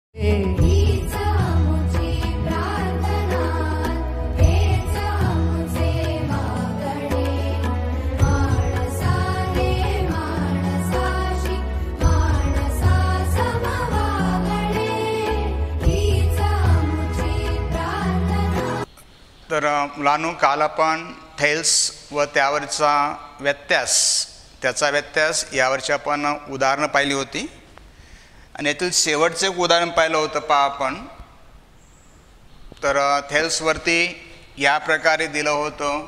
तर मुलांनो, काल आपण थेल्स व त्यावरचा व्यत्यास, त्याचा व्यत्यास यावरची आपण उदाहरणं पाहिली होती आणि यातील शेवटचे एक उदाहरण पाहिलं होतं पहा आपण. तर थेल्सवरती या प्रकारे दिलं होतं,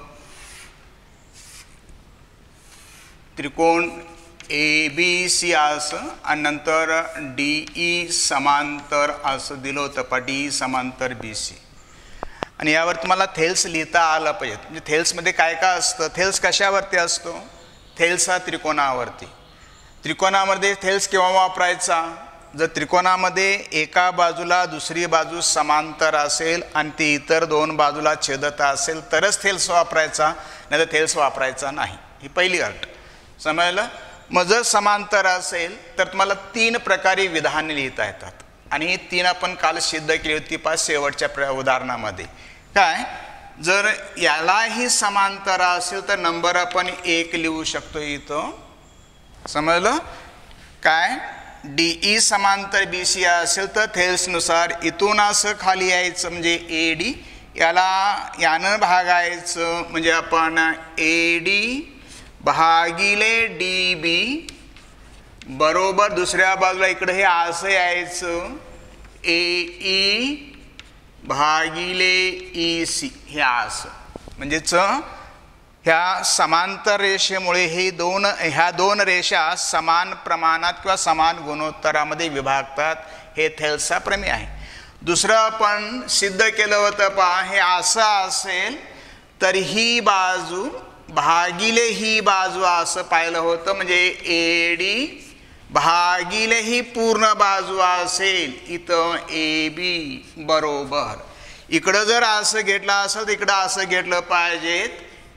त्रिकोण ABC असं आणि नंतर DE समांतर असं दिलं होतं पहा, DE समांतर BC. आणि यावर तुम्हाला थेल्स लिहिता आलं पाहिजे. म्हणजे थेल्समध्ये काय काय असतं, थेल्स कशावरती असतो, थेल्स हा त्रिकोणावरती. त्रिकोणामध्ये थेल्स केव्हा वापरायचा, जर त्रिकोणामध्ये एका बाजूला दुसरी बाजू समांतर असेल आणि ती इतर दोन बाजूला छेदत असेल तरच थेल्स वापरायचा, नाही तर थेल्स वापरायचा नाही. ही पहिली अट समजलं. मग जर समांतर असेल तर तुम्हाला 3 प्रकारे विधाने लिहिता येतात आणि ही 3 आपण काल सिद्ध केली होती पहा शेवटच्या उदाहरणामध्ये. काय, जर यालाही समांतर असेल तर नंबर आपण 1 लिहू शकतो इथं, समजलं काय. DE समांतर BC असेल तर थेल्सनुसार इथून असं खाली यायचं म्हणजे AD, यानं भागायचं म्हणजे आपण AD भागिले DB बरोबर दुसऱ्या बाजूला इकडे हे असं यायचं AE भागिले EC, हे असं. म्हणजेच ह्या समांतर रेषेमुळे ह्या दोन रेषा समान प्रमाणात किंवा समान गुणोत्तरामध्ये विभागतात. हे थेल्सचा प्रमेय आहे. दुसरं आपण सिद्ध केलं होतं पहा, हे असं असेल तर ही बाजू भागिले ही बाजू असं पाहिलं होतं. म्हणजे AD भागिले ही पूर्ण बाजू असेल इथं AB बरोबर. इकडं जर असं घेतलं असेल तर इकडं असं घेतलं पाहिजेत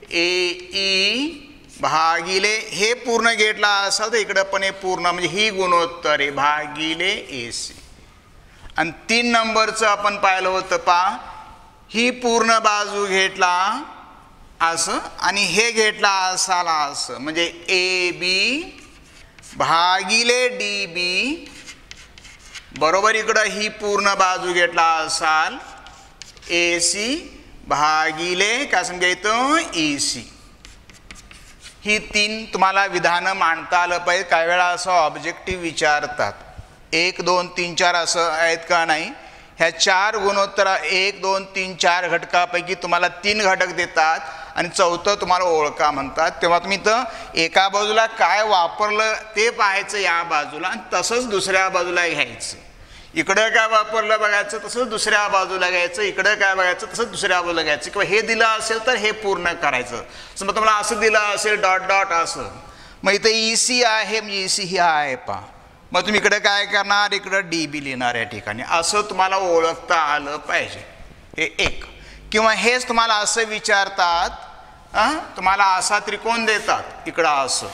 AE भागिले हे पूर्ण घेतला असेल तर इकडं पण हे पूर्ण म्हणजे ही गुणोत्तर आहे भागिले AC. आणि 3 नंबरचं आपण पाहिलं होतं पहा, ही पूर्ण बाजू घेतला असं आणि हे घेतला असाला असं म्हणजे AB भागिले DB बरोबर. इकडं ही पूर्ण बाजू घेतला असाल AC भागिले काय समजा इथं EC. ही 3 तुम्हाला विधानं मांडता आलं पाहिजे. काही वेळा असं ऑब्जेक्टिव्ह विचारतात 1 2 3 4 असं आहेत का नाही. ह्या 4 गुणोत्तर 1 2 3 4 घटकापैकी तुम्हाला 3 घटक देतात आणि चौथं तुम्हाला ओळखा म्हणतात. तेव्हा तुम्ही तर एका बाजूला काय वापरलं ते पाहायचं या बाजूला आणि तसंच दुसऱ्या बाजूला घ्यायचं. इकडं काय वापरलं बघायचं, तसंच दुसऱ्या बाजूला घ्यायचं. इकडं काय बघायचं, तसंच दुसऱ्या बाजूला घ्यायचं. किंवा हे दिलं असेल तर हे पूर्ण करायचं. समजा तुम्हाला असं दिलं असेल डॉट डॉट असं, मग इथं EC आहे म्हणजे EC ही आहे पहा. मग तुम्ही इकडे काय करणार, इकडं DB लिहिणार या ठिकाणी. असं तुम्हाला ओळखता आलं पाहिजे. हे एक. किंवा हेच तुम्हाला असं विचारतात, तुम्हाला असा त्रिकोण देतात इकडं असं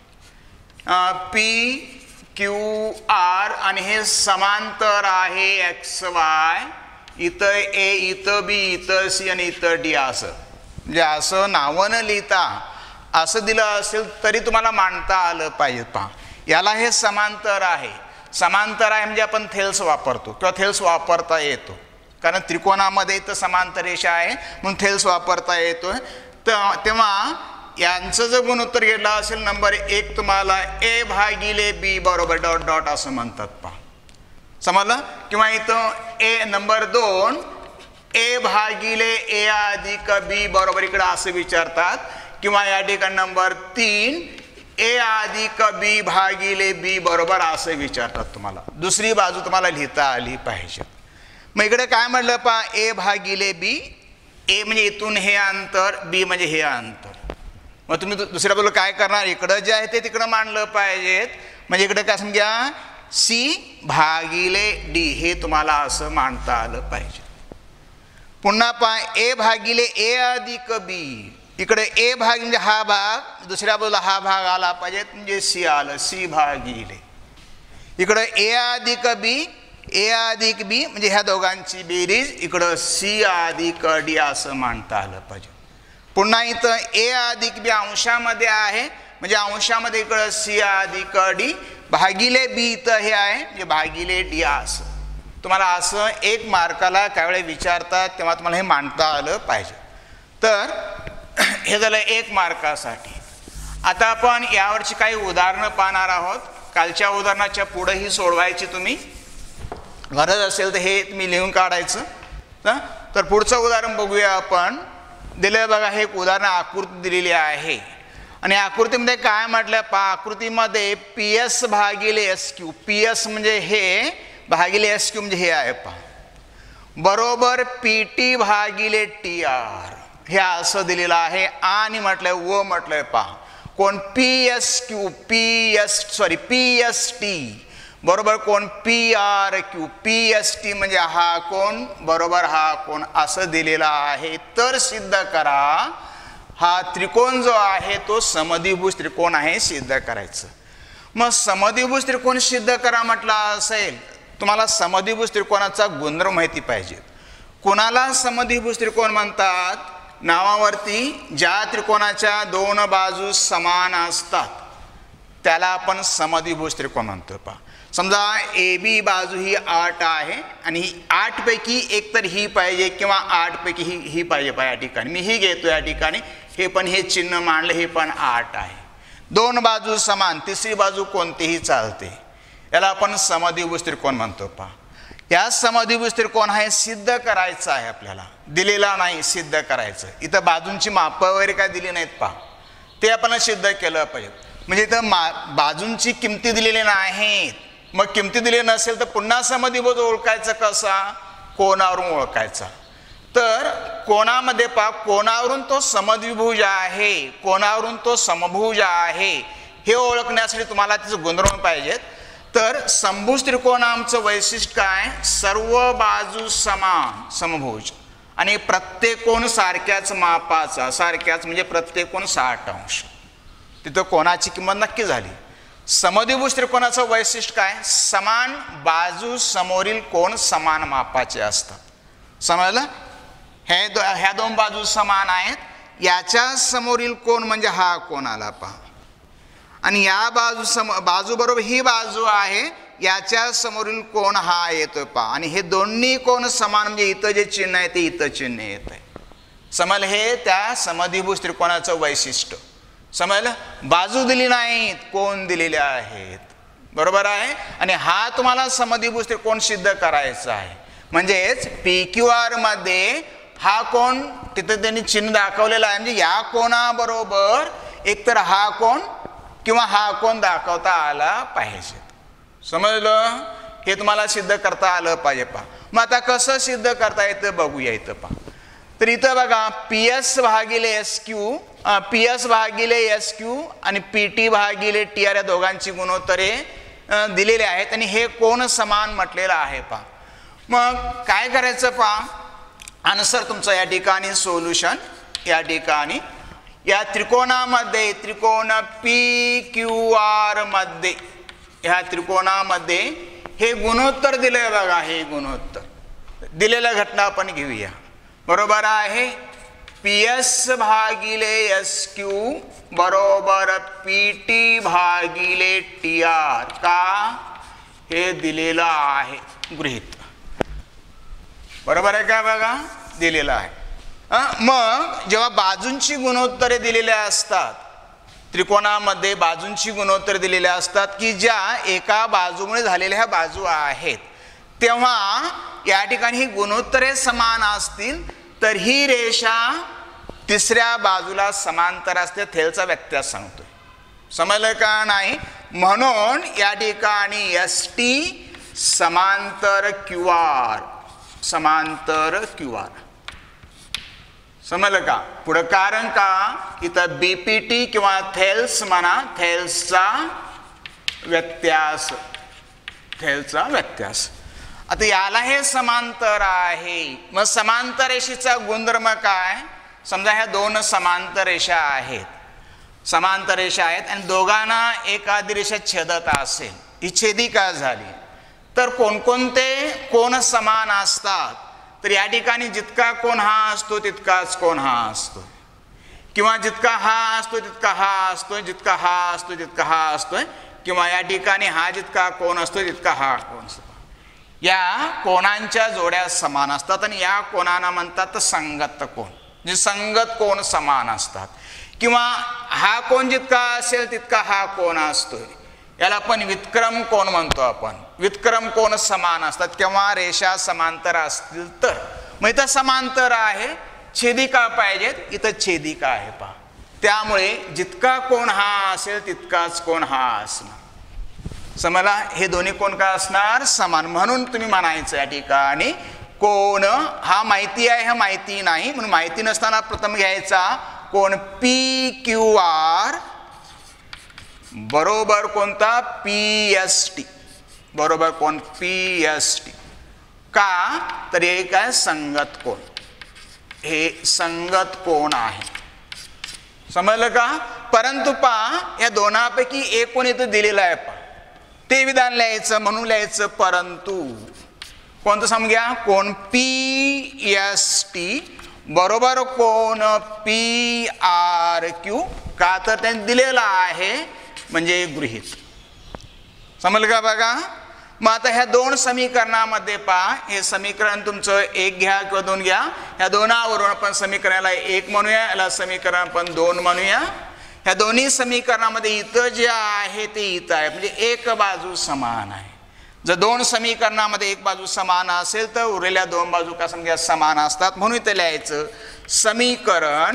PQR आणि हे समांतर आहे XY, इथं A इथं B इथं C आणि इथं D असं. म्हणजे असं नावं न लिहिता असं दिलं असेल तरी तुम्हाला मांडता आलं पाहिजे पहा. याला हे समांतर आहे. समांतर आहे म्हणजे आपण थेल्स वापरतो किंवा थेल्स वापरता येतो, कारण त्रिकोणामध्ये इथं समांतर रेषा आहे म्हणून थेल्स वापरता येतो. तेव्हा यांचं जर गुणोत्तर घेतलं असेल नंबर 1 तुम्हाला A भागिले B बरोबर डॉट डॉट असं म्हणतात पहा, समजलं. किंवा इथं नंबर 2 A भागिले A अधिक B बरोबर इकडं असं विचारतात. किंवा या ठिकाणी नंबर 3 A अधिक B भागिले B बरोबर असं विचारतात तुम्हाला. दुसरी बाजू तुम्हाला लिहिता आली पाहिजे. मग इकडे काय म्हटलं पहा, A भागिले B. A म्हणजे इथून हे अंतर, B म्हणजे हे अंतर. मग तुम्ही दुसऱ्या बाजूला काय करणार, इकडं जे आहे ते तिकडं मांडलं पाहिजेत. म्हणजे इकडे काय समजा C भागिले D हे तुम्हाला असं मांडता आलं पाहिजे. पुन्हा पहा A भागिले A अधिक B. इकडे A भाग म्हणजे हा भाग, दुसऱ्या बाजूला हा भाग आला पाहिजे म्हणजे C आलं, C भागिले. इकडे A अधिक B, ए अधिक बी म्हणजे ह्या दोघांची बेरीज इकडं सी अधिक डी असं मांडता आलं पाहिजे. पुन्हा इथं ए अधिक बी अंशामध्ये आहे म्हणजे अंशामध्ये इकडं सी अधिक डी भागिले बी इथं हे आहे म्हणजे भागिले डी असं. तुम्हाला असं एक मार्काला काही वेळेला विचारतात तेव्हा तुम्हाला हे मांडता आलं पाहिजे. तर हे झालं 1 मार्कासाठी. आता आपण यावरची काही उदाहरणं पाहणार आहोत. कालच्या उदाहरणाच्या पुढेही सोडवायची तुम्ही गरज असेल तर हे तुम्ही लिहून काढायचं. तर पुढचं उदाहरण बघूया आपण. दिलं बघा, हे एक उदाहरण आकृती दिलेली आहे आणि आकृतीमध्ये काय म्हटलं पहा. आकृतीमध्ये पी एस भागिले एस क्यू, पी एस म्हणजे हे भागिले एस क्यू म्हणजे हे आहे पहा, बरोबर पी टी भागिले टी आर हे असं दिलेलं आहे. आणि म्हटलंय व म्हटलंय पहा कोण P S Q P S T बरोबर कोण P R Q P S T म्हणजे हा कोण बरोबर हा कोण असं दिलेला आहे. तर सिद्ध करा हा त्रिकोण जो आहे तो समद्विभुज त्रिकोण आहे सिद्ध करायचं. मग समद्विभुज त्रिकोण सिद्ध करा म्हटला असेल तुम्हाला समद्विभुज त्रिकोणाचा गुणधर्म माहिती पाहिजे. कोणाला समद्विभुज त्रिकोण म्हणतात? नावावरती ज्या त्रिकोणाच्या 2 बाजू समान असतात त्याला आपण समद्विभुज त्रिकोण म्हणतो. पहा समजा ए बी बाजू ही 8 आहे आणि 8 पैकी एक तर ही पाहिजे किंवा 8 पैकी ही पाहिजे. या ठिकाणी मी ही घेतो या ठिकाणी, हे पण हे चिन्ह मांडलं, हे पण 8 आहे. 2 बाजू समान, तिसरी बाजू कोणतीही चालते, याला आपण समद्विभुज त्रिकोण म्हणतो. पहा या समद्विभुज त्रिकोण आहे सिद्ध करायचं आहे आपल्याला, दिलेला नाही सिद्ध करायचं. इथं बाजूंची मापं वगैरे काय दिली नाहीत पहा, ते आपण सिद्ध केलं पाहिजे. म्हणजे इथं बाजूंची किमती दिलेली नाहीत. मग किमती दिली नसेल तर पुन्हा समद्विभुज ओळखायचं कसा? कोणावरून ओळखायचा. तर कोणामध्ये पहा कोणावरून तो समद्विभुज आहे, कोणावरून तो समभुज आहे हे ओळखण्यासाठी तुम्हाला त्याचं गुणधर्म पाहिजेत. तर समभुज त्रिकोणाचं वैशिष्ट्य काय? सर्व बाजू समान समभुज आणि प्रत्येक कोण सारख्याच मापाचा, सारख्याच म्हणजे प्रत्येक कोण 60 अंश. तिथं कोणाची किंमत नक्की झाली. समद्विभुज त्रिकोणाचं वैशिष्ट्य काय? समान बाजू समोरील कोण समान मापाचे असतात. समजलं? ह्या 2 बाजू समान आहेत, याच्या समोरील कोण म्हणजे हा कोण आला पहा, आणि या बाजू बरोबर ही बाजू आहे, याच्या समोरील कोण हा येतोय पहा, आणि हे दोन्ही कोण समान म्हणजे इथं जे चिन्ह आहे ते इथं चिन्ह येत आहे. समजलं? हे त्या समद्विभुज त्रिकोणाचं वैशिष्ट्य. समजलं? बाजू दिली नाहीत, कोण दिलेले आहेत. बरोबर आहे. आणि हा तुम्हाला समद्विभुज त्रिकोण सिद्ध करायचा आहे. म्हणजेच पी क्यू आर मध्ये हा कोण तिथं त्यांनी चिन्ह दाखवलेला आहे, म्हणजे या कोणाबरोबर एकतर हा कोण किंवा हा कोण दाखवता आला पाहिजे. समजलं? हे तुम्हाला सिद्ध करता आलं पाहिजे पहा. मग आता कसं सिद्ध करता येतं बघूया. इथं पहा, तर इथं बघा पी एस भागिले एस क्यू आणि पी टी भागिले टी आर या दोघांची गुणोत्तरे दिलेले आहेत आणि हे कोण समान म्हटलेलं आहे पहा. मग काय करायचं पहा, आन्सर तुमचं या ठिकाणी सोल्युशन. या ठिकाणी या त्रिकोणामध्ये त्रिकोण पी क्यू आर मध्ये ह्या त्रिकोणामध्ये हे गुणोत्तर दिलंय बघा. हे गुणोत्तर दिलेल्या घटना आपण घेऊया. बरोबर आहे. पी एस भागिले एस क्यू बरोबर पी टी भागिले टी आर का हे दिलेलं आहे गृहीत. बरोबर आहे का? बघा दिलेलं आहे. मग जेव्हा बाजूंची गुणोत्तरे दिलेल्या असतात, त्रिकोणामध्ये बाजूंची गुणोत्तरे दिलेल्या असतात की ज्या एका बाजूमुळे झालेल्या ह्या बाजू आहेत, तेव्हा या ठिकाणी ही गुणोत्तरे समान असतील तर ही रेषा तिसऱ्या बाजूला समांतर असते. थेलचा व्यत्यास सांगतोय. समजलं का नाही? म्हणून या ठिकाणी एस टी समांतर क्यू आर, समांतर क्यू आर. समजलं का? पुढं कारण का इथं बीपीटी किंवा थेल्स म्हणा, थेल्सचा व्यत्यास, थेल्सचा व्यत्यास. आता याला हे समांतर आहे. मग समांतर रेषेचा गुणधर्म काय? समजा ह्या 2 समांतर रेषा आहेत, समांतर रेषा आहेत आणि दोघांना एखादी रेषा छेदत असेल, ही छेदिका झाली, तर कोणकोणते कोण समान असतात, तर या ठिकाणी जितका कोण हा असतो तितकाच कोण हा असतो, किंवा जितका हा असतो तितका हा असतोय, जितका हा असतो तितका हा असतोय, किंवा या ठिकाणी हा जितका कोण असतो तितका हा कोण असतो. या कोणांच्या जोड्या समान असतात आणि या कोणांना म्हणतात संगत कोण, म्हणजे संगत कोण समान असतात. किंवा हा कोण जितका असेल तितका हा कोण असतोय, याला आपण वितक्रम कोण म्हणतो. आपण वितक्रम कोण समान असतात किंवा रेषा समांतर असतील तर. मग इथं समांतर आहे, छेदिका पाहिजेत, इथं छेदिका आहे पहा. त्यामुळे जितका कोण हा असेल तितकाच कोण हा असणार. समजला, हे दोन्ही कोण काय असणार, समान. म्हणून तुम्ही म्हणायचं या ठिकाणी कोण हा माहिती आहे, हा माहिती नाही, म्हणून माहिती नसताना प्रथम घ्यायचा कोण पी क्यू आर बरोबर कोणता पी एस टी, बरोबर कोण पी एस टी. का तर हे काय संगत कोण, हे संगत कोण आहे. समजलं का. परंतु पहा या दोनापैकी एक कोण इथं दिलेलं आहे पहा, ते विधान लिहायचं. म्हणून लिहायचं परंतु कोणतं समजा, कोण पी एस टी बरोबर कोण पी आर क्यू. का तर त्यांनी दिलेलं आहे म्हणजे गृहीत. समजलं का बघा. मग आता ह्या दोन समीकरणामध्ये पहा, हे समीकरण तुमचं एक घ्या किंवा दोन घ्या, ह्या दोनावरून आपण समीकरणाला एक म्हणूया, याला समीकरण आपण दोन म्हणूया. ह्या दोन्ही समीकरणामध्ये इथं जे आहे ते इथं आहे, म्हणजे एक बाजू समान आहे. जर दोन समीकरणामध्ये एक बाजू समान असेल तर उरलेल्या दोन बाजू का समजा समान असतात. म्हणून इथं लिहायचं समीकरण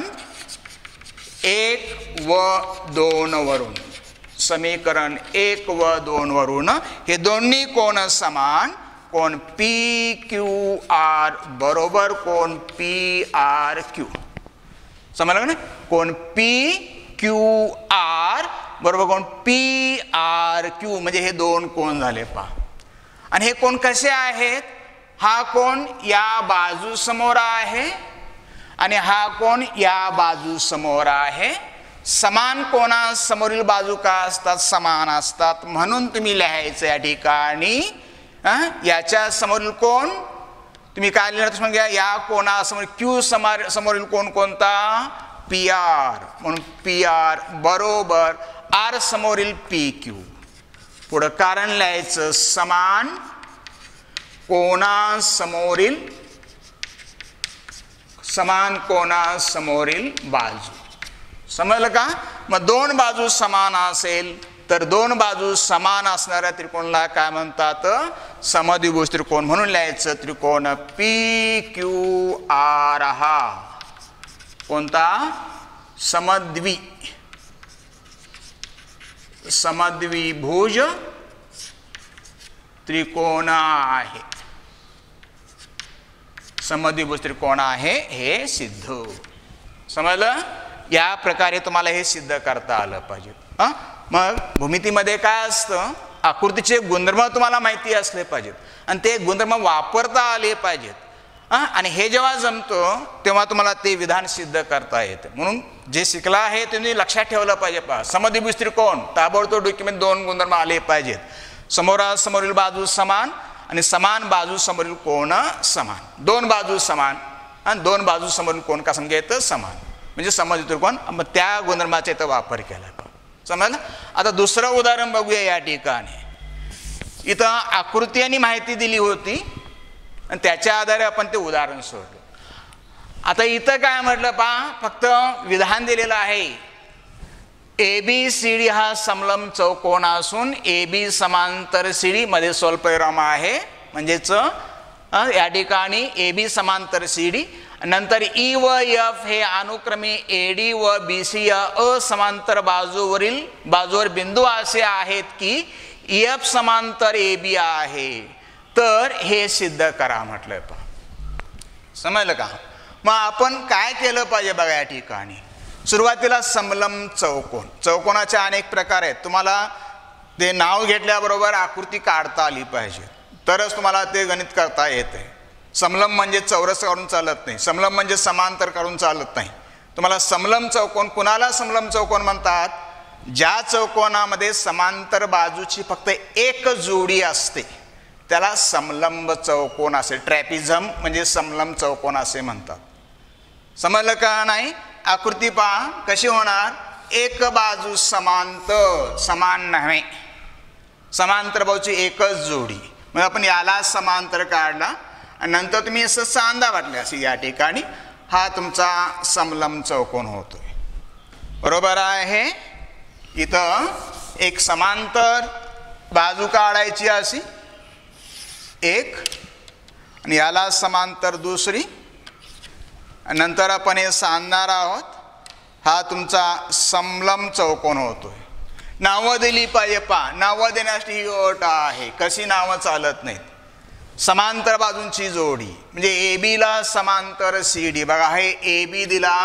1 व 2 वरून, समीकरण 1 व 2 वरून हे दोन्ही कोण समान, कोण पी क्यू आर बरोबर कोण पी आर क्यू. समजलं ना. कोण पी क्यू आर बरोबर कोण पी आर क्यू, म्हणजे हे दोन कोण झाले पहा. आणि हे कोण कसे आहेत, हा कोण या बाजू समोर आहे आणि हा कोण या बाजू समोर आहे. समान कोणा समोरील बाजू का असतात, समान असतात. म्हणून तुम्ही लिहायचं या ठिकाणी याच्या समोरील कोण तुम्ही काय लिहिणार सांगा, या कोणा समोर क्यू समोरील कोण कोणता, पी आर. म्हणून पी आर बरोबर आर समोरील पी क्यू. पुढं कारण लिहायचं समान कोणा समोरील, समान कोणा समोरील बाजू. समजलं का. मग दोन बाजू समान असेल तर दोन बाजू समान असणाऱ्या त्रिकोणाला काय म्हणतात, समद्विभुज त्रिकोण. म्हणून लिहायचं त्रिकोण पी क्यू आर हा कोणता, समद्विभुज त्रिकोण आहे. समद्विभुज त्रिकोण आहे हे सिद्ध. समजलं. या प्रकारे तुम्हाला हे सिद्ध करता आलं पाहिजे. मग भूमितीमध्ये काय असतं, आकृतीचे गुणधर्म तुम्हाला माहिती असले पाहिजेत आणि ते गुणधर्म वापरता आले पाहिजेत. आणि हे जेव्हा जमतं तेव्हा तुम्हाला ते विधान सिद्ध करता येतं. म्हणून जे शिकला आहे तुम्ही लक्षात ठेवलं पाहिजे. पहा समद्विभुज त्रिकोण ताबडतोब डोक्यामध्ये दोन गुणधर्म आले पाहिजेत. समोरासमोरील बाजू समान आणि समान बाजू समोरील कोण समान. दोन बाजू समान आणि दोन बाजू समोरील कोण का समजा येतं समान, म्हणजे समद्विभुज त्रिकोण. मग त्या गुणधर्माचा इथं वापर केला. समजलं. आता दुसरं उदाहरण बघूया. या ठिकाणी इथं आकृती आणि माहिती दिली होती आणि त्याच्या आधारे आपण ते उदाहरण सोडलं. आता इथं काय म्हटलं पहा, फक्त विधान दिलेलं आहे. ए बी सी डी हा समलंब चौकोन असून ए बी समांतर सी डी मध्ये स्वल्पविराम आहे. म्हणजेच या ठिकाणी ए बी समांतर सी डी, नंतर ई व एफ हे अनुक्रमे ए डी व बी सी या असमांतर बाजूवर बिंदू असे आहेत की एफ समांतर ए बी आहे. तर हे सिद्ध करा म्हटलंय. समजलं का. मग आपण काय केलं पाहिजे बघा. या ठिकाणी सुरुवातीला समलंब चौकोन, चौकोनाचे अनेक प्रकार आहेत. तुम्हाला ते नाव घेतल्याबरोबर आकृती काढता आली पाहिजे, तरच तुम्हाला ते गणित करता येते. समलंब म्हणजे चौरस काढून चालत नाही, समलंब म्हणजे समांतर काढून चालत नाही. तुम्हाला समलंब चौकोन, कुणाला समलंब चौकोन म्हणतात, ज्या चौकोनामध्ये समांतर बाजूची फक्त एक जोडी असते त्याला समलंब चौकोन असे, ट्रॅपिझम म्हणजे समलंब चौकोन असे म्हणतात. समजलं का नाही? आकृती पहा कशी होणार. एक बाजू समांतर, समान नव्हे, समांतर बाजूची एकच जोडी. मग आपण याला समांतर काढला आणि नंतर तुम्ही असं सांधा वाटले असे या ठिकाणी हा तुमचा समलंब चौकोन होतोय. बरोबर आहे. इथं एक समांतर बाजू काढायची अशी एक आणि याला समांतर दुसरी, नंतर आपण हे सांधणार आहोत. हा तुमचा समलंब चौकोन होतोय. नावं दिली पाहिजे. पहा नावं देण्यासाठी ही अट आहे. कशी नावं चालत नाहीत. समांतर बाजूंची जोडी म्हणजे ए बीला समांतर सी डी. बघा हे ए बी दिला,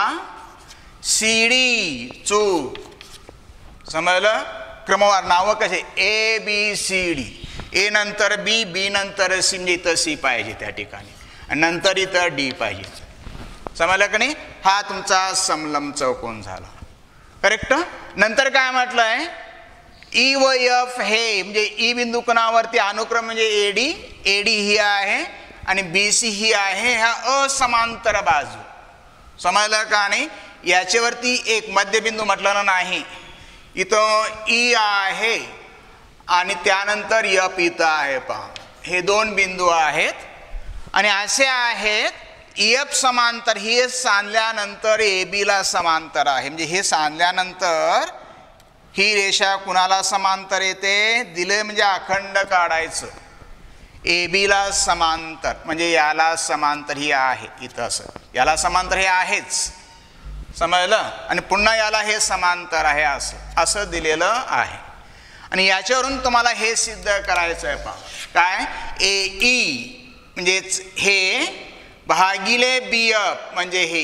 सी डी चूक. समजलं? क्रमवार नावं कसे ए बी सी डी. ए नंतर बी, बी नंतर सी, म्हणजे इथं सी पाहिजे त्या ठिकाणी आणि नंतर इथं डी पाहिजे. समजलं का नाही? हा तुमचा समलंब चौकोन झाला. करेक्ट. नंतर काय म्हटलंय, ई व एफ हे म्हणजे ई बिंदू कोणावरती अनुक्रम म्हणजे एडी, एडी ही आहे आणि बी सी ही आहे. ह्या असमांतर बाजू. समजलं का नाही? याच्यावरती एक मध्यबिंदू म्हटलं नाही. इथं ई आहे आणि त्यानंतर एफ इथं आहे. पहा हे दोन बिंदू आहेत आणि असे आहेत. एफ समांतर हे सांधल्यानंतर ए बीला समांतर आहे. म्हणजे हे सांधल्यानंतर ही रेषा कुणाला समांतर येते, दिले म्हणजे अखंड काढायचं. ए बीला समांतर म्हणजे याला समांतर ही आहे इथं असं, याला समांतर हे आहेच. समजलं? आणि पुन्हा याला हे समांतर आहे असं असं दिलेलं आहे. आणि याच्यावरून तुम्हाला हे सिद्ध करायचं आहे. पहा काय, ए ई म्हणजेच हे भागिले बी एफ म्हणजे हे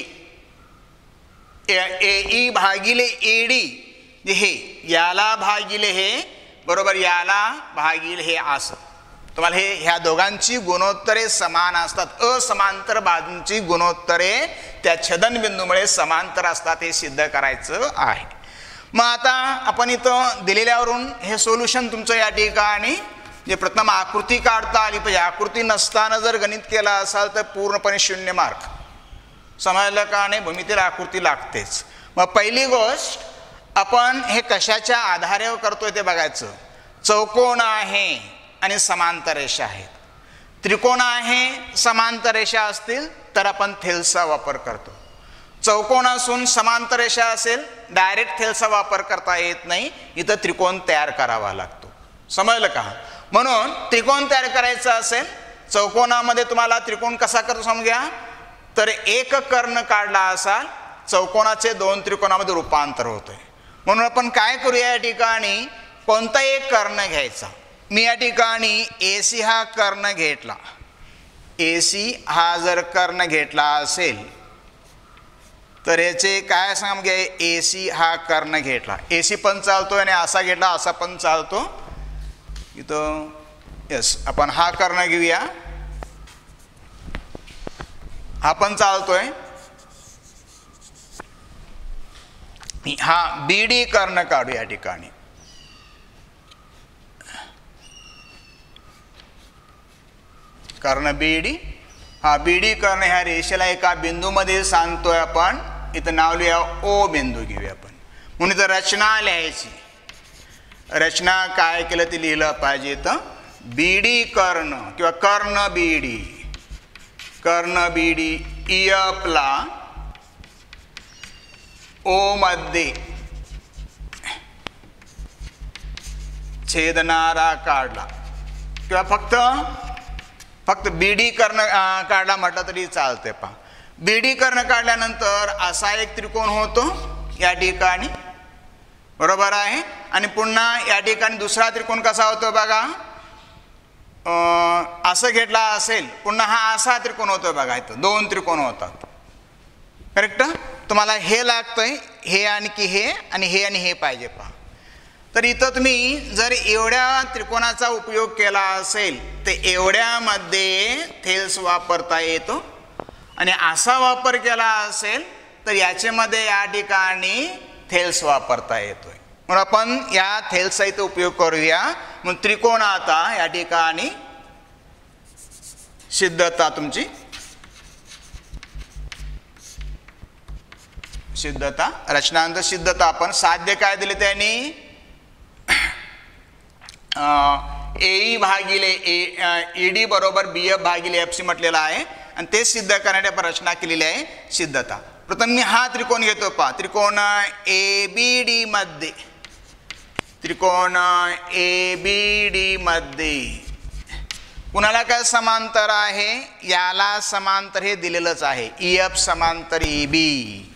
ए ई भागिले ए डी, हे याला भागिले हे बरोबर याला भागिले हे असं. तुम्हाला हे ह्या दोघांची गुणोत्तरे समान असतात. असमांतर बाजूंची गुणोत्तरे त्या छेदनबिंदूमुळे समांतर असतात हे सिद्ध करायचं आहे. मग आता आपण इथं दिलेल्यावरून हे सोल्युशन तुमचं या ठिकाणी जे प्रथम आकृती काढता आली पाहिजे. आकृती नसताना जर गणित केला असाल तर पूर्णपणे 0 मार्क. समजलं का नाही? भूमितीला आकृती लागतेच. मग पहिली गोष्ट आपण हे कशाच्या आधारे करतोय ते बघायचं. चौकोन आहे आणि समांतर रेषा आहेत. त्रिकोण आहे, समांतर रेषा असतील तर आपण थेल्सचा वापर करतो. चौकोन असून समांतर रेषा असेल डायरेक्ट थेल्सचा वापर करता येत नाही. इथं त्रिकोण तयार करावा लागतो. समजलं का? म्हणून त्रिकोण तयार करायचा असेल, चौकोनामध्ये तुम्हाला त्रिकोण कसा करतो समजा, तर एक कर्ण काढला असाल चौकोनाचे 2 त्रिकोणामध्ये रूपांतर होतंय. म्हणून आपण काय करूया, या ठिकाणी कोणता एक कर्ण घ्यायचा. मी या ठिकाणी ए सी हा कर्ण घेतला. ए सी हा जर कर्ण घेतला असेल तर याचे काय सांग घ्या, ए सी हा कर्ण घेतला. ए सी पण चालतोय आणि असा घेतला असा पण चालतो. इथं यस आपण हा कर्ण घेऊया, हा पण चालतोय. हा बी डी कर्ण काढू या ठिकाणी. कर्ण बी डी, हा बी डी कर्ण ह्या रेषेला एका बिंदूमध्ये सांधतोय आपण. इथं नाव लिहा ओ बिंदू घेऊया आपण. म्हणून इथं रचना लिहायची. रचना काय केलं ते लिहिलं पाहिजे. तर बी डी कर्ण किंवा कर्ण बी डी, कर्ण बी डी एफ ला ओ मध्ये छेदणारा काढला किंवा फक्त बी डी कर्ण काढला म्हटलं तरी चालते. पहा बी डी कर्ण काढल्यानंतर असा एक त्रिकोण होतो या ठिकाणी. बरोबर आहे. आणि पुन्हा या ठिकाणी दुसरा त्रिकोण कसा होतो बघा, असं घेतला असेल पुन्हा हा असा त्रिकोण होतो बघा. इथं 2 त्रिकोण होतात. करेक्ट. तुम्हाला हे लागतंय, हे आणखी हे आणि हे पाहिजे. पहा तर इथं तुम्ही जर एवढ्या त्रिकोणाचा उपयोग केला असेल तर एवढ्यामध्ये थेल्स वापरता येतो आणि असा वापर केला असेल तर याच्यामध्ये या ठिकाणी थेल्स वापरता येतोय. म्हणून आपण या थेल्सचा इथं उपयोग करूया. म्हणून त्रिकोण आता या ठिकाणी सिद्धता तुमची सिद्धता रचनांत सिद्धता आपण साध्य काय दिले त्यांनी ए भागिले ईडी बरोबर बीएफ भागिले एफसी म्हटलेलं आहे आणि ते सिद्ध करण्यासाठी आपण रचना केलेली आहे सिद्धता. प्रथम मी हा त्रिकोण घेतो पहा. त्रिकोण एबीडी मध्ये त्रिकोण एबीडी मध्ये कुणाला काय समांतर आहे याला समांतर हे दिलेलंच आहे ईएफ समांतर ईबी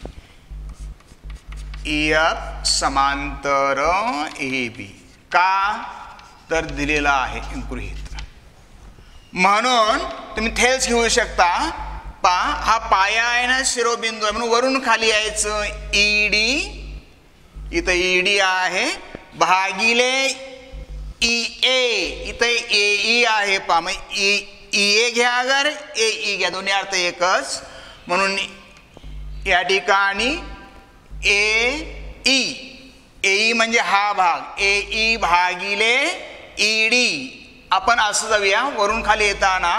ईएफ समांतर एबी का तर दिलेला आहे गृहीत म्हणून तुम्ही थेच घेऊ शकता. पा हा पाया आहे ना शिरोबिंदू आहे म्हणून वरून खाली यायचं ईडी इथं ईडी आहे भागिले ई ए इथे ए आहे पा मग ए घ्या अगर ए घ्या दोन्ही अर्थ एकच म्हणून या ठिकाणी ए म्हणजे हा भाग ए भागिले ईडी आपण असं जाऊया वरून खाली येताना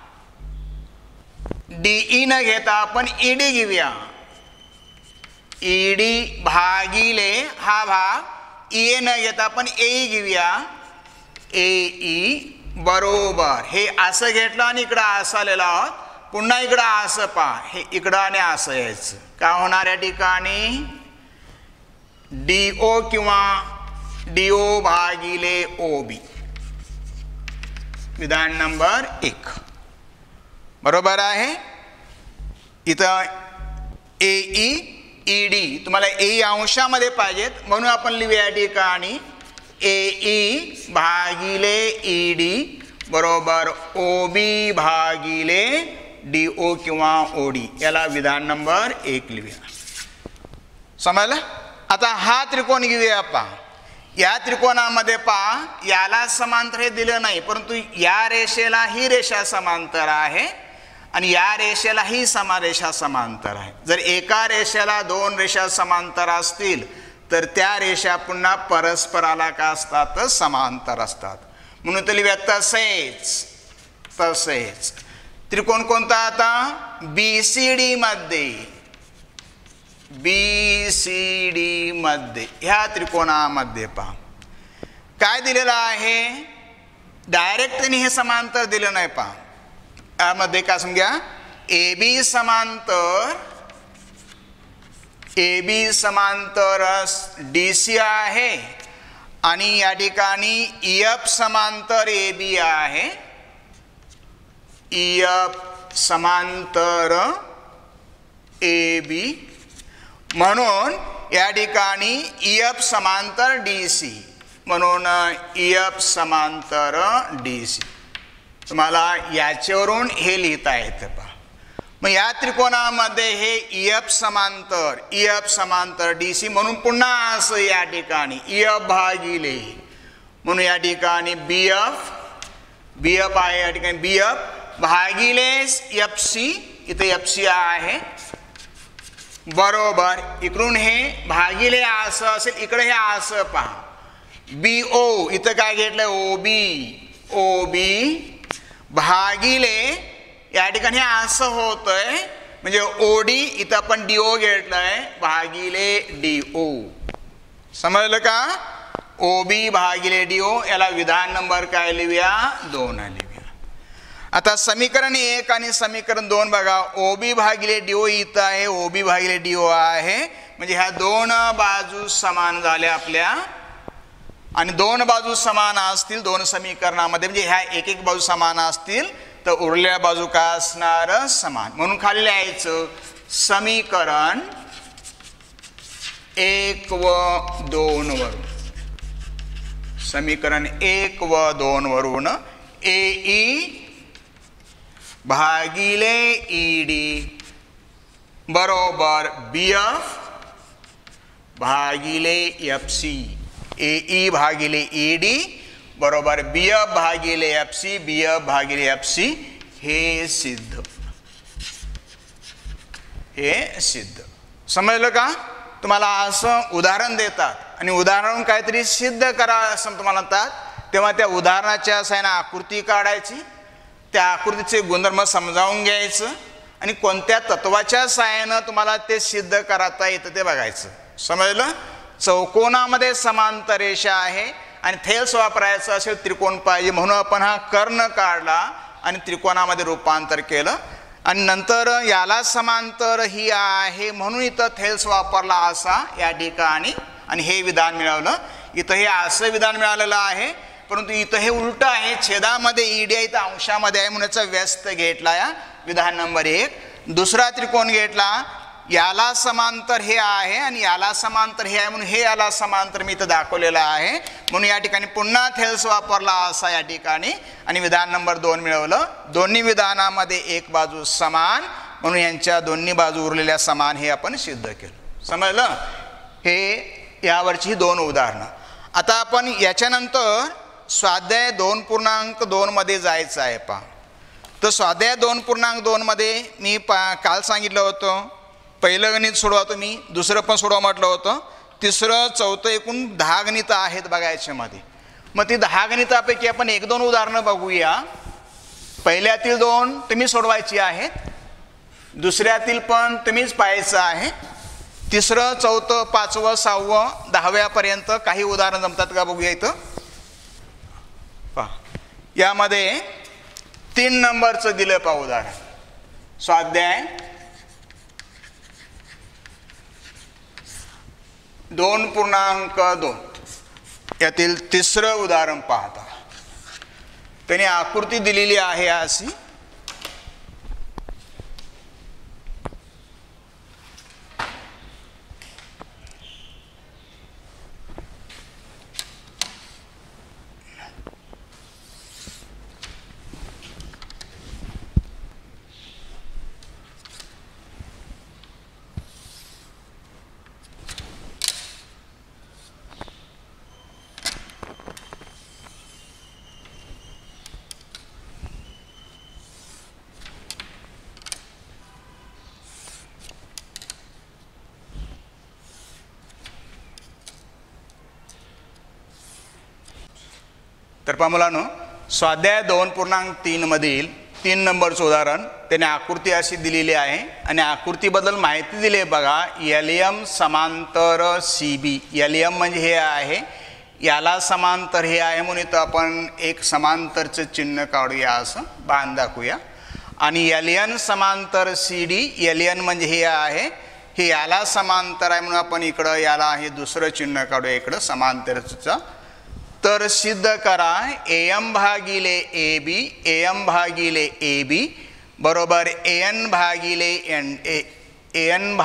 डीई न घेता आपण ईडी घेऊया ईडी भागिले हा भाग ए न घेता आपण ए घेऊया ए बरोबर हे असं घेतलं आणि इकडं असं आलेलं आहोत पुन्हा इकडं असं पहा हे इकडं आणि असं यायचं का होणार या ठिकाणी डीओ किंवा डीओ भागिले ओबी विधान नंबर 1 बरोबर आहे. इथं ए ईडी तुम्हाला ए अंशामध्ये पाहिजेत म्हणून आपण लिहूया या ठिकाणी ए भागिले ईडी बरोबर ओबी भागिले डीओ किंवा ओडी याला विधान नंबर 1 लिहूया. समजलं. आता हा त्रिकोण घेऊया पहा. या त्रिकोणामध्ये पहा याला समांतर हे दिलं नाही परंतु या रेषेला ही रेषा समांतर आहे आणि या रेषेला ही रेषा समांतर आहे. जर एका रेषेला दोन रेषा समांतर असतील तर त्या रेषा पुन्हा परस्पराला का असतात समांतर असतात म्हणून ते लिहूया तसेच त्रिकोण कोणता आता बीसीडी मध्ये ह्या त्रिकोणामध्ये पहा काय दिलेलं आहे डायरेक्ट त्यांनी हे समांतर दिलं नाही पहा. यामध्ये काय समजा एबी समांतर डीसी आहे आणि या ठिकाणी ईएफ समांतर एबी आहे ईएफ समांतर एबी म्हणून या ठिकाणी ईएफ समांतर डीसी म्हणून ईएफ समांतर डीसी तुम्हाला याच्यावरून हे लिहिता येतं पहा. मग या त्रिकोणामध्ये हे ईएफ समांतर डीसी म्हणून पुन्हा असं या ठिकाणी ईएफ भागिले म्हणून या ठिकाणी बीएफ आहे या ठिकाणी बीएफ भागिले एफसी इथे एफसी आहे बरोबर इकडून हे भागिले असं असेल इकडे हे असं पहा बीओ इथं काय घेतलंय ओबी भागिले या ठिकाणी असं होतंय म्हणजे ओडी इथं आपण डीओ घेतलंय भागिले डीओ समजलं का ओबी भागिले डीओ याला विधान नंबर काय लिहूया 2 लिहूया. आता समीकरण 1 आणि समीकरण 2 बघा ओबी भागिले डीओ इथं आहे ओबी भागिले डीओ आहे म्हणजे ह्या दोन बाजू समान झाल्या आपल्या आणि दोन बाजू समान असतील दोन समीकरणामध्ये म्हणजे ह्या एक बाजू समान असतील तर उरलेल्या बाजू काय असणार समान म्हणून खाली लिहायचं समीकरण 1 व 2 वरून समीकरण 1 व 2 वरून ए भागिले ईडी बरोबर बीएफ भागिले एफसी ए भागिले ईडी बरोबर बीएफ भागिले एफसी हे सिद्ध समजलं का. तुम्हाला असं उदाहरण देतात आणि उदाहरण काहीतरी सिद्ध करा असं तुम्हाला म्हणतात तेव्हा त्या उदाहरणाच्या साहाय्याने आकृती काढायची त्या आकृतीचे गुणधर्म समजावून घ्यायचं आणि कोणत्या तत्वाच्या सहाय्यानं तुम्हाला ते सिद्ध करता येतं ते बघायचं. समजलं? चौकोनामध्ये समांतर रेषा आहे आणि थेल्स वापरायचं असेल त्रिकोण पाहिजे म्हणून आपण हा कर्ण काढला आणि त्रिकोणामध्ये रूपांतर केलं आणि नंतर याला समांतर ही आहे म्हणून इथं थेल्स वापरला असा या ठिकाणी आणि हे विधान मिळवलं. इथं हे असं विधान मिळालेलं आहे परंतु इथं हे उलटं आहे. छेदामध्ये ईडी आहे, इथं अंशामध्ये आहे म्हणून याचा व्यस्त घेतला या विधान नंबर 1. दुसरा त्रिकोण घेतला, याला समांतर हे आहे आणि याला समांतर हे आहे म्हणून हे याला समांतर मी इथं दाखवलेलं आहे म्हणून या ठिकाणी पुन्हा थेल्स वापरला असा या ठिकाणी आणि विधान नंबर 2 मिळवलं. दोन्ही विधानामध्ये एक बाजू समान म्हणून यांच्या दोन्ही बाजू उरलेल्या समान हे आपण सिद्ध केलं. समजलं? हे यावरची 2 उदाहरणं. आता आपण याच्यानंतर स्वाध्याय 2.2 मध्ये जायचं आहे. पहा, तर स्वाध्याय 2.2 मध्ये मी काल सांगितलं होतं पहिलं गणित सोडवा तुम्ही, दुसरं पण सोडवा म्हटलं होतं, तिसरं चौथं एकूण 10 गणितं आहेत बघायच्यामध्ये. मग ती 10 गणितापैकी आपण 1-2 उदाहरणं बघूया. पहिल्यातील 2 तुम्ही सोडवायची आहेत, दुसऱ्यातील पण तुम्हीच पाहायचं आहे, तिसरं चौथं 5वं 6वं 10व्यापर्यंत काही उदाहरणं जमतात का बघूया. इथं पहा, यामध्ये 3 नंबरचं दिलं पहा उदाहरण. स्वाध्याय 2.2 यातील तिसरं उदाहरण पाहता. त्याने आकृती दिलेली आहे अशी. तर पहा मुलांनो, स्वाध्याय 2.3 मधील 3 नंबरचं उदाहरण त्याने आकृती अशी दिलेली आहे आणि आकृतीबद्दल माहिती दिली आहे बघा. LM समांतर CB. LM म्हणजे हे आहे, याला समांतर हे आहे म्हणून इथं आपण एक समांतरचं चिन्ह काढूया, असं बाण दाखवूया. आणि LN समांतर CD. LN म्हणजे हे आहे, हे याला समांतर आहे म्हणून आपण इकडं याला हे दुसरं चिन्ह काढूया इकडं समांतरचं. तर सिद्ध करा AM भागिले AB, AM भागिले AB बरोबर AN भागिले AN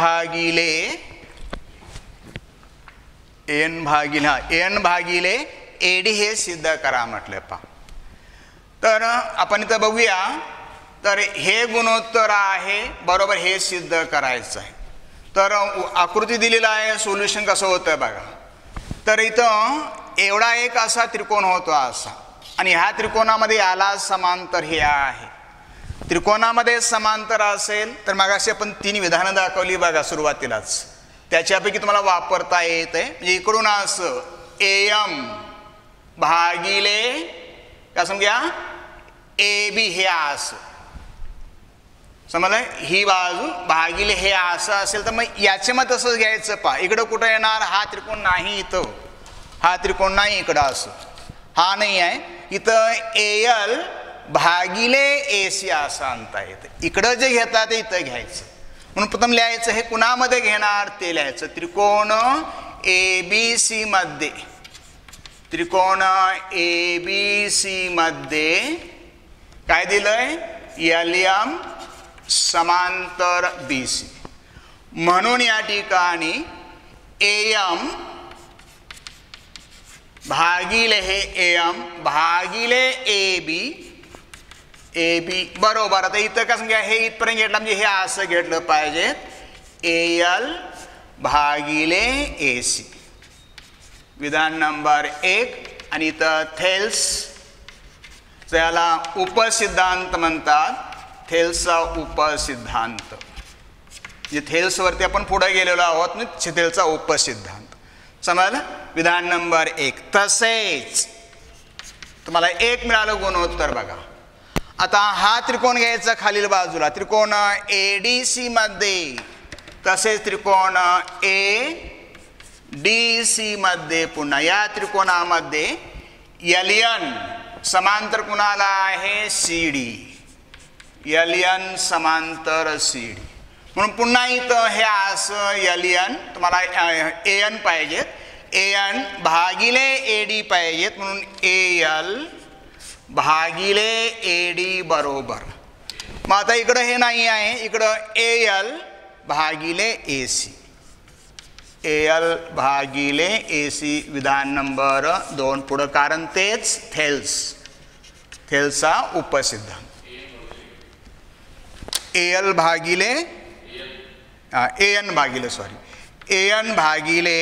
भागिले AD हे सिद्ध करा म्हटलं. पहा, तर आपण इथं बघूया. तर हे गुणोत्तर आहे बरोबर, हे सिद्ध करायचं आहे. तर आकृती दिलेला आहे, सोल्युशन कसं होतं बघा. तर इथं एवढा एक असा त्रिकोण होतो असा आणि ह्या त्रिकोणामध्ये याला समांतर हे आहे. त्रिकोणामध्ये समांतर असेल तर मगाशी आपण 3 विधानं दाखवली बघा सुरुवातीलाच, त्याच्यापैकी तुम्हाला वापरता येते. म्हणजे इकडून असं AM भागिले काय समजा AB हे असं समजलं, ही बाजू भागिले हे असं असेल तर मग याचे मग तसंच घ्यायचं. पहा, इकडं कुठं येणार, हा त्रिकोण नाही, इथं हा त्रिकोण नाही, इकडं असं हा नाही आहे. इथं AL भागिले AC असं आणता येतं. इकडं जे घेतात ते इथं घ्यायचं म्हणून प्रथम लिहायचं. हे कुणामध्ये घेणार ते लिहायचं. त्रिकोण ABC मध्ये, त्रिकोण ABC मध्ये काय दिलंय, LM समांतर BC म्हणून या ठिकाणी AM भागिले हे AM भागिले AB बरोबर. आता इथं कसं घ्या, हे इथपर्यंत घेतलं म्हणजे हे असं घेतलं पाहिजे, AL भागिले AC विधान नंबर 1. आणि इथं थेल्स याला उपसिद्धांत म्हणतात. थेल्सचा उपसिद्धांत म्हणजे थेल्सवरती आपण पुढे गेलेलो आहोत ना, थेल्सचा उपसिद्धांत समजलं. विधान नंबर 1. तसेच तुम्हाला 1 मिळालं गुणोत्तर बघा. आता हा त्रिकोण घ्यायचा खालील बाजूला, त्रिकोण ADC मध्ये, तसेच त्रिकोण ADC मध्ये पुन्हा या त्रिकोणामध्ये LN समांतर कुणाला आहे CD, LN समांतर CD. म्हणून पुन्हा इथं हे असं LN तुम्हाला AN पाहिजेत, AN भागिले AD पाहिजेत, म्हणून AL भागिले AD बरोबर. मग आता इकडं हे नाही आहे, इकडं AL भागिले AC, AL भागिले AC विधान नंबर 2 पुढं, कारण तेच थेल्सचा उपसिद्धांत. AL भागिले AN भागिले AN भागिले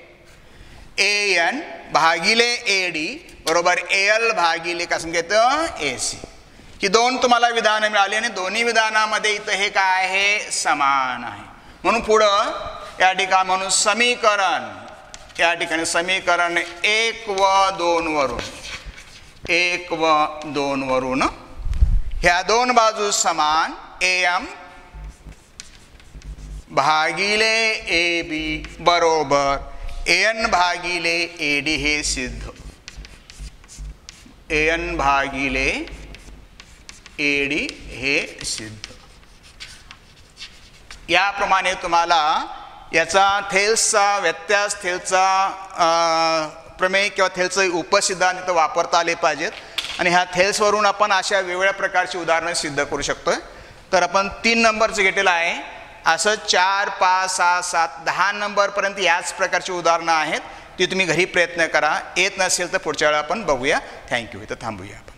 AN भागिले AD बरोबर AL भागिले काय सांगितलं AC. की 2 तुम्हाला विधान मिळाली आणि दोन्ही विधानामध्ये इथं हे काय आहे समान आहे. म्हणून पुढं या ठिकाणी म्हणून समीकरण, या ठिकाणी समीकरण 1 व 2 वरून, 1 व 2 वरून ह्या दोन बाजू समान AM भागिले AB बरोबर AN भागिले AD हे सिद्ध, AN भागिले AD हे सिद्ध. याप्रमाणे तुम्हाला याचा थेल्सचा व्यत्यास, थेल्सचा प्रमेय किंवा थेल्सचे उपसिद्धांत इथं वापरता आले पाहिजेत. आणि ह्या थेल्सवरून आपण अशा वेगवेगळ्या प्रकारची उदाहरणं सिद्ध करू शकतो. तर आपण 3 नंबरचं घेतलेलं आहे, असं 4, 5, 6, 7, 10 नंबरपर्यंत याच प्रकारची उदाहरणं आहेत. ती तुम्ही घरी प्रयत्न करा. येत नसेल तर पुढच्या वेळेला आपण बघूया. थँक्यू. इथं थांबूया.